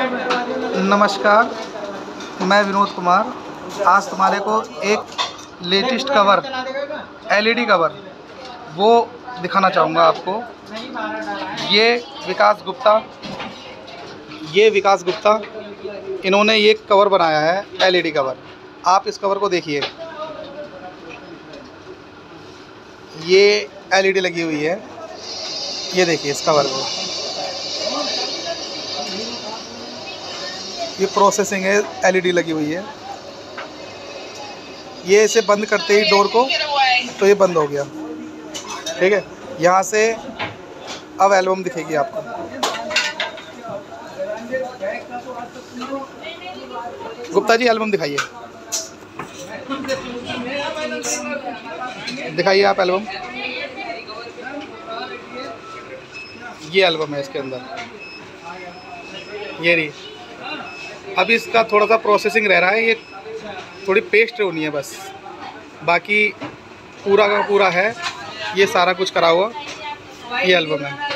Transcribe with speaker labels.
Speaker 1: नमस्कार, मैं विनोद कुमार। आज तुम्हारे को एक लेटेस्ट कवर, एलईडी कवर वो दिखाना चाहूँगा आपको। ये विकास गुप्ता इन्होंने ये कवर बनाया है, एलईडी कवर। आप इस कवर को देखिए, ये एलईडी लगी हुई है। ये देखिए इस कवर को, ये प्रोसेसिंग है, एलईडी लगी हुई है। ये इसे बंद करते ही डोर को, तो ये बंद हो गया। ठीक है, यहाँ से अब एल्बम दिखेगी आपको। गुप्ता जी एल्बम दिखाइए, दिखाइए आप एल्बम। ये एल्बम है, इसके अंदर ये रही। अभी इसका थोड़ा सा प्रोसेसिंग रह रहा है, ये थोड़ी पेस्ट होनी है बस, बाकी पूरा का पूरा है। ये सारा कुछ करा हुआ ये एल्बम है।